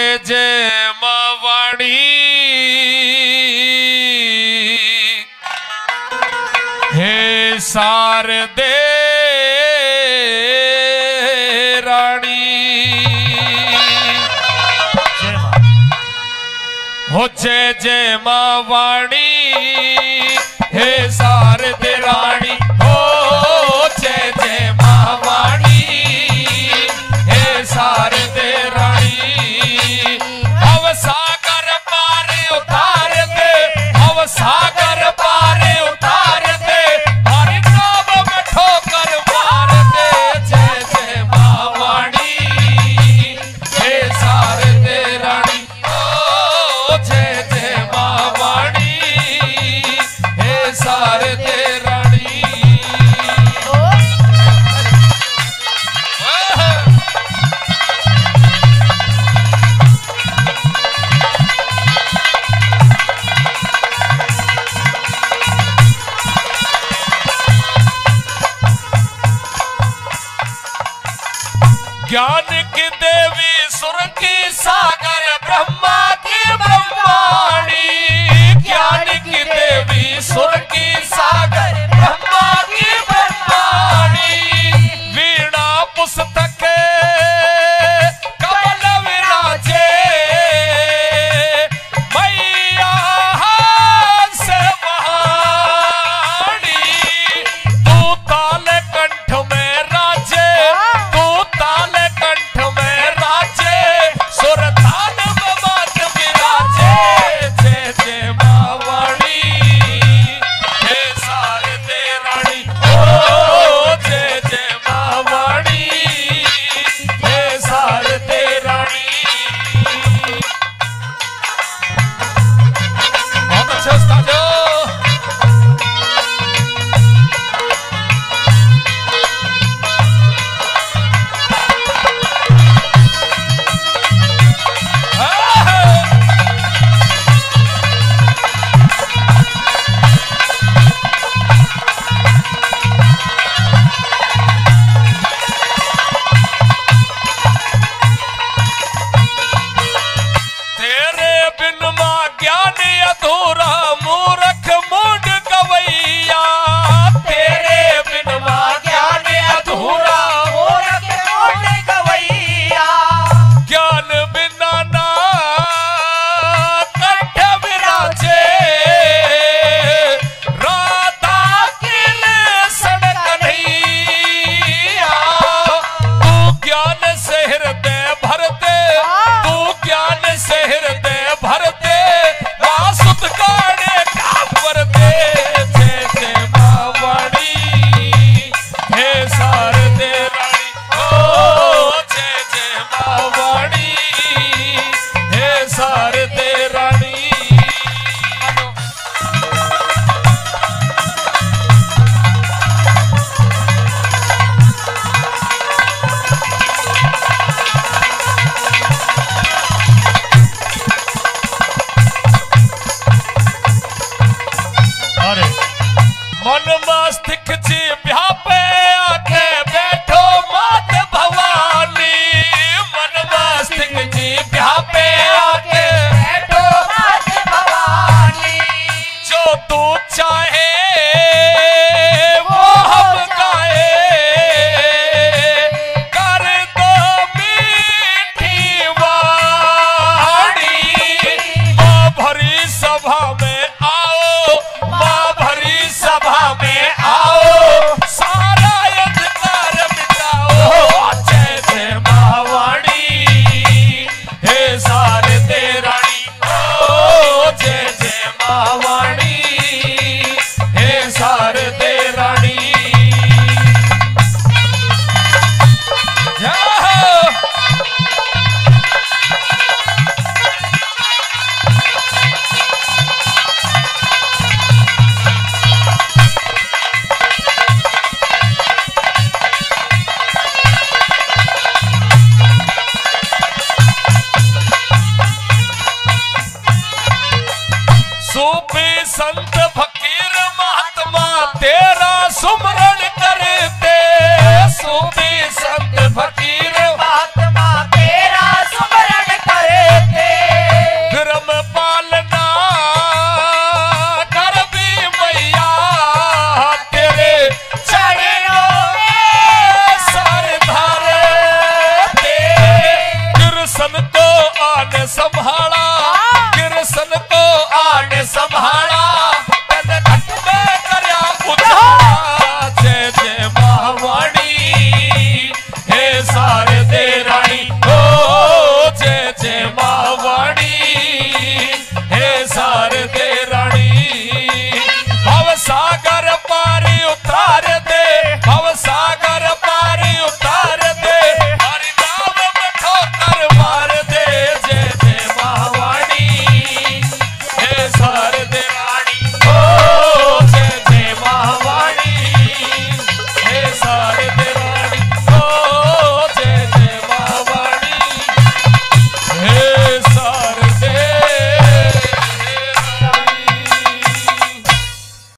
जय मावाणी हे शारदे रानी हो जय जय मावाणी हे शारदे रानी हो जय जय मावाणी हे शारदे रानी भव सागर पारे उतार दे भव सागर पारे उतार दे हरि नाम में ठोकर मार दे जय जय मावाणी हे शारदे रानी ओ जय जय मावाणी हे शारदे रानी ज्ञान की देवी सुर की सागर ब्रह्मा की ब्रह्माणी ज्ञान की देवी सुर की सागर ब्रह्मा की ब्रह्माणी वीणा पुस्तक कमल विराजे मैया से महानी तू ताल कंठ में राजे तू ताल कंठ में राजे सुरतान बात विराजे जय जय मावाणी हे शारदे रानी ओ जय जय मावाणी हे शारदे रानी बहुत अच्छा उस्ताद हो। तेरे बिन मां ज्ञान अधूरा मूर्ख मूड गवैया तेरे बिन मां ज्ञान अधूरा मूर्ख मूड गवैया ज्ञान बिना ना कंठ विराजे राधा किल सड़क नैया तू ज्ञान से हृदय भर दे तू ज्ञान से हृदय भर दे वासुत गाने कांवर दे जय जय मावाणी हे शारदे रानी ओ जय जय मावाणी हे शारदे रानी अरे मन मस्तिष्क जी व्यापे आके बैठो मात भवानी मन मस्तिष्क जी व्यापे आके बैठो मात भवानी जो तू चाहे वो हम गाए कर दो मीठी वाणी माँ भरी सभा में आओ माँ भरी सभा में आओ सारा अंधकार मिटाओ जय जय मावाणी हे शारदे रानी ओ जय जय मावाणी हे शारदे रानी जय हो। सूफी संत फकीर महात्मा तेरा सुमरण करते सूफी संत फकीर